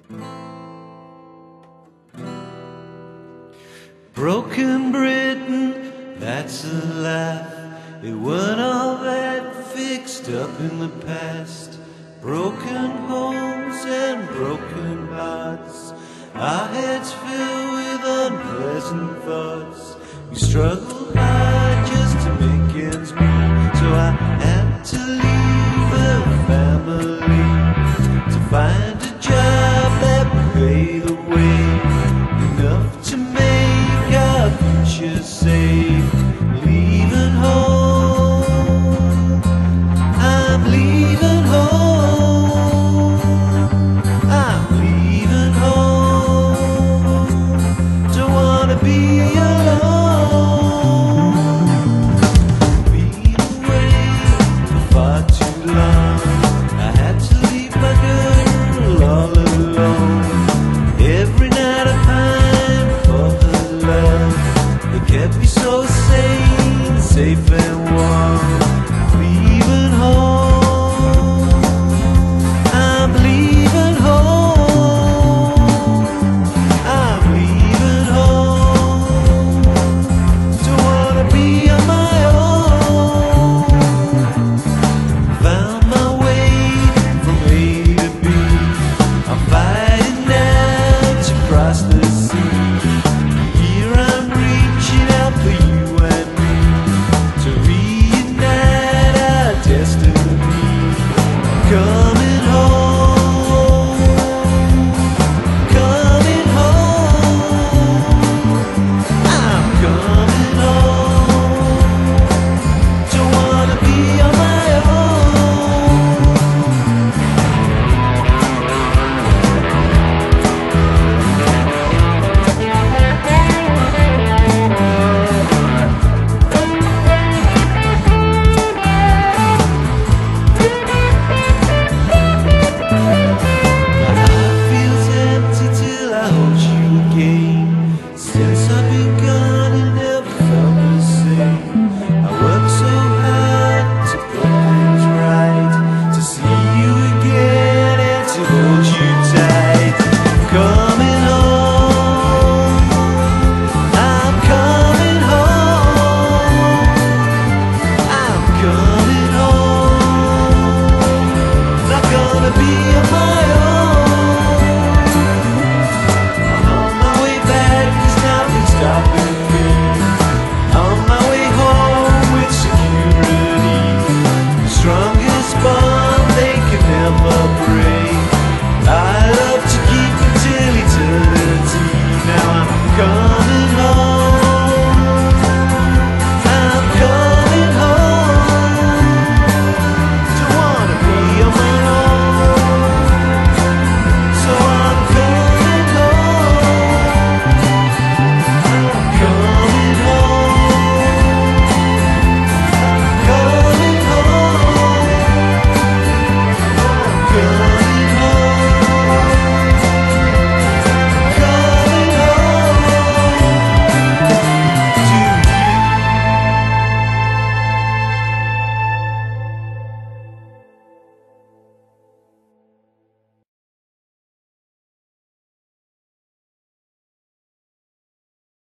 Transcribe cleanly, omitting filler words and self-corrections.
Broken Britain, that's a laugh. It weren't all that fixed up in the past. Broken homes and broken hearts, our heads filled with unpleasant thoughts. We struggle hard just to make ends meet, so I had to leave the family to find a job that would pay the way, enough to make our future safe. Leaving home, I'm leaving home, I'm leaving home. Don't wanna be alone. Been away for far too long. I had to leave my girl all alone. Every night I pined for her love. It kept me so sane, safe and warm. Leaving home, I'm leaving home, I'm leaving home. Don't wanna be on my own. Found my way from A to B. I'm fighting now to cross the sea. Here I'm reaching out for you and me to reunite our destiny. Come